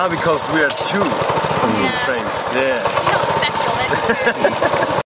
Now because we are two trains. Yeah. You know, special. That's true.